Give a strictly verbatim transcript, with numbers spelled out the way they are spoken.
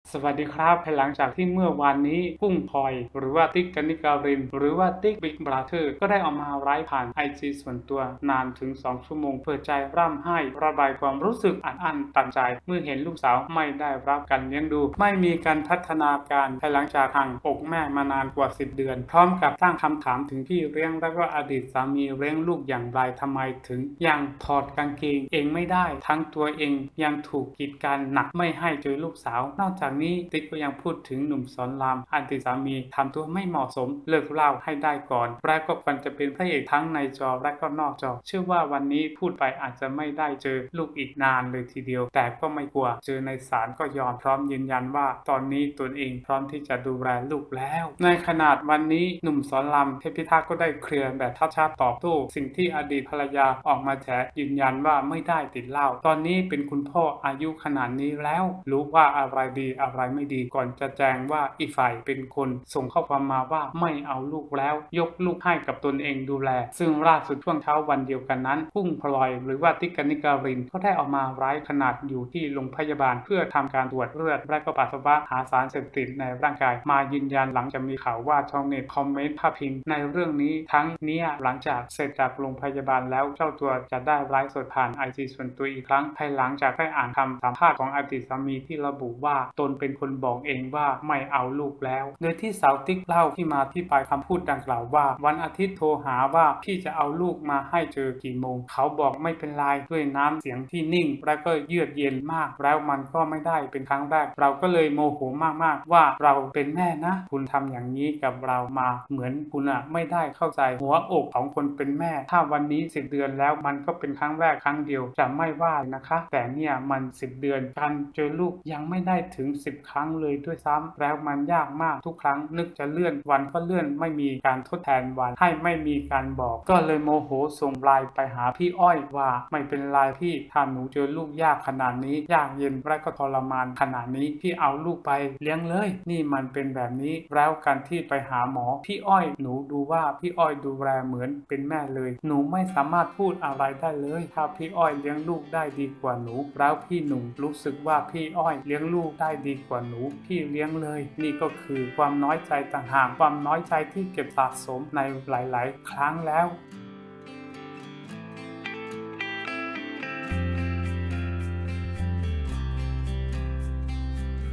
สวัสดีครับภายหลังจากที่เมื่อวานนี้กุ้งพลอยหรือว่าติ๊กกนิการินหรือว่าติ๊กบิ๊กบราเธอร์ก็ได้ออกมาไลฟ์ผ่าน ไอ จี ส่วนตัวนานถึงสองชั่วโมงเปิดใจร่ำไห้ระบายความรู้สึกอัดอั้นตันใจเมื่อเห็นลูกสาวไม่ได้รับการเลี้ยงดูไม่มีการพัฒนาการภายหลังจากห่างอกแม่มานานกว่าสิบเดือนพร้อมกับตั้งคำถามถึงพี่เลี้ยงและก็อดีตสามีเลี้ยงลูกอย่างไรทำไมถึงยังถอดกางเกงเองไม่ได้ทั้งตัวเองยังถูกกีดกันหนักไม่ให้เจอลูกสาวนอกจากนี้ติ๊กก็ยังพูดถึงหนุ่มสอนรามอดีตสามีทำตัวไม่เหมาะสมเลิกเล่าให้ได้ก่อนและก็ควรจะเป็นพระเอกทั้งในจอและก็นอกจอเชื่อว่าวันนี้พูดไปอาจจะไม่ได้เจอลูกอีกนานเลยทีเดียวแต่ก็ไม่กลัวเจอในศาลก็ยอมพร้อมยืนยันว่าตอนนี้ตนเองพร้อมที่จะดูแลลูกแล้วในขนาดวันนี้หนุ่มสอนรามเทพพิทักษ์ก็ได้เคลียร์แบบชัดๆตอบโต้สิ่งที่อดีตภรรยาออกมาแฉยืนยันว่าไม่ได้ติดเหล้าตอนนี้เป็นคุณพ่ออายุขนาดนี้แล้วรู้ว่าอะไรดีอะไรไม่ดีก่อนจะแจ้งว่าอีกฝ่ายเป็นคนส่งข้อความมาว่าไม่เอาลูกแล้วยกลูกให้กับตนเองดูแลซึ่งล่าสุดช่วงเช้าวันเดียวกันนั้นกุ้งพลอยหรือว่าติ๊กกนิการินก็ได้ออกมาไร้ขนาดอยู่ที่โรงพยาบาลเพื่อทำการตรวจเลือดและก็ปัสสาวะหาสารเสพติดในร่างกายมายืนยันหลังจากมีข่าวว่าชาวเน็ตคอมเมนต์พาดพิงในเรื่องนี้ทั้งนี้หลังจากเสร็จจากโรงพยาบาลแล้วเจ้าตัวจะได้ไลฟ์สดผ่าน ไอ จี ส่วนตัวอีกครั้งภายหลังจากได้อ่านคำสัมภาษณ์ของอดีตสามีที่ระบุว่าตนเป็นคนบอกเองว่าไม่เอาลูกแล้วโดยที่สาวติ๊กเล่าที่มาที่ไปคำพูดดังกล่าวว่าวันอาทิตย์โทรหาว่าพี่จะเอาลูกมาให้เจอกี่โมงเขาบอกไม่เป็นไรด้วยน้ำเสียงที่นิ่งและก็เยือกเย็นมากแล้วมันก็ไม่ได้เป็นครั้งแรกเราก็เลยโมโหมากๆว่าเราเป็นแม่นะคุณทำอย่างนี้กับเรามาเหมือนคุณอะไม่ได้เข้าใจหัวอกของคนเป็นแม่ถ้าวันนี้สิบเดือนแล้วมันก็เป็นครั้งแรกครั้งเดียวจะไม่ว่านะคะแต่เนี่ยมันสิบเดือนการเจอลูกยังไม่ได้ถึงสิบครั้งเลยด้วยซ้ำแล้วมันยากมากทุกครั้งนึกจะเลื่อนวันก็เลื่อนไม่มีการทดแทนวันให้ไม่มีการบอกก็เลยโมโหส่งไลน์ไปหาพี่อ้อยว่าไม่เป็นไรพี่ถ้าหนูเจอลูกยากขนาดนี้ยากเย็นและก็ทรมานขนาดนี้พี่เอาลูกไปเลี้ยงเลยนี่มันเป็นแบบนี้แล้วการที่ไปหาหมอพี่อ้อยหนูดูว่าพี่อ้อยดูแลเหมือนเป็นแม่เลยหนูไม่สามารถพูดอะไรได้เลยถ้าพี่อ้อยเลี้ยงลูกได้ดีกว่าหนูแล้วพี่หนุ่มรู้สึกว่าพี่อ้อยเลี้ยงลูกได้ดีกว่าหนูพี่เลี้ยงเลยนี่ก็คือความน้อยใจต่างหากความน้อยใจที่เก็บสะสมในหลายๆครั้งแล้ว